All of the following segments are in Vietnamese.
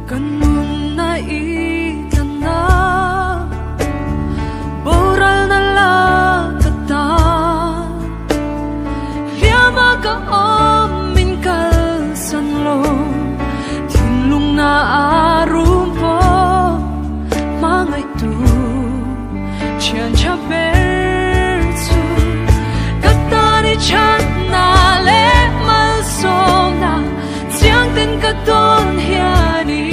Ganun na itana Boral na lakata Liyama ka amin kalsanlo Tinlong na arumpo Mga ito Tiyan siya bertsu Katani chan na le malsom na Tiang tin ka don hiani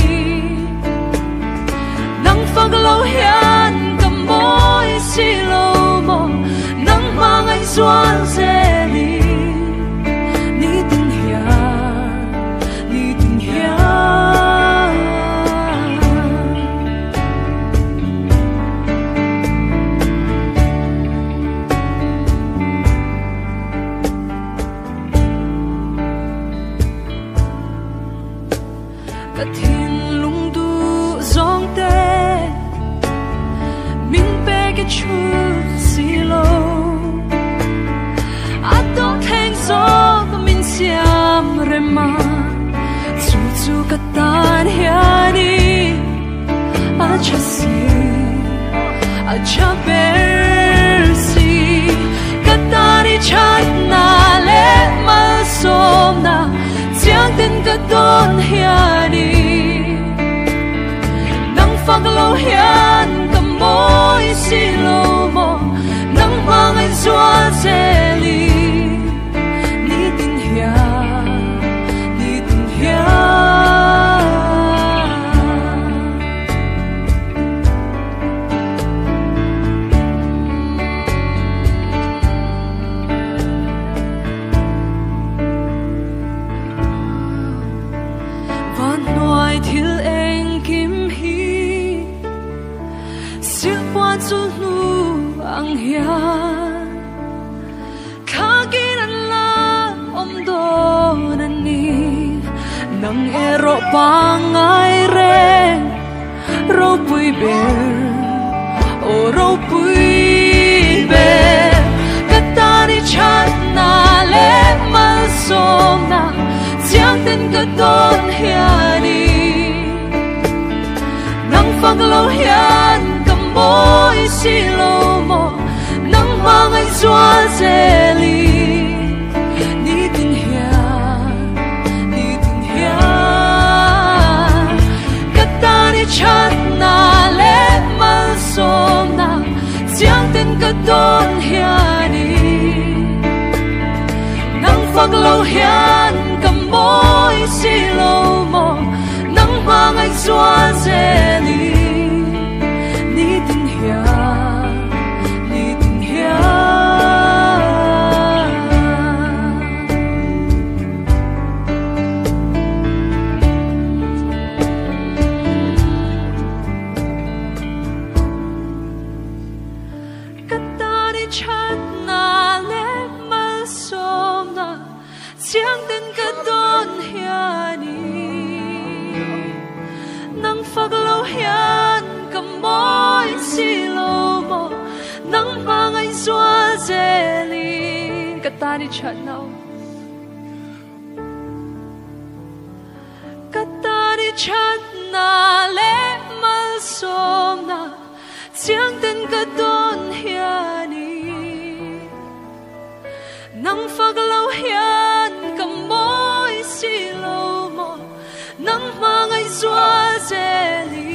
Nang paglaw hiyan kamoy silaw mo Nang mga iswal seli Nitin hiyan, nitin hiyan Katin lung du zong te Min pe chu silo Ato theng so min siam rema Chu chu katan hiani Acha si Acha bersi Katani chat na le mal som na Tiang tin ka don hiani Nang paglaw hiyan kamoy silaw mo Nang mga iswal seli Nitin hiyan, nitin hiyan Van noai til eng kim hi Sil quan su nu ang hiyan Kagin an la om don ani Nang ero pangay ren Ro pui ber O ro pui ber Katani chat na le mal som na Tiang tin ka don hiani Nang paglaw hiyan kamoy silaw mo Nang mga iswal seli Nitin hiyan, nitin hiyan Katani chat na le mal som na Tiang tin ka don hiani Nang paglaw hiyan kamoy silaw mo Nang mga iswal seli Nitin hiyan, nitin hiyan Katani chat na le mal som na Tiang tin ka don hiani Nang paglaw hiyan kamoy silaw mo Nang mga iswal seli Katani chat na Katani chat na le mal som na Tiang tin ka don hiani Nang paglaw hiyan kamoy silaw mo Nang mga iswal seli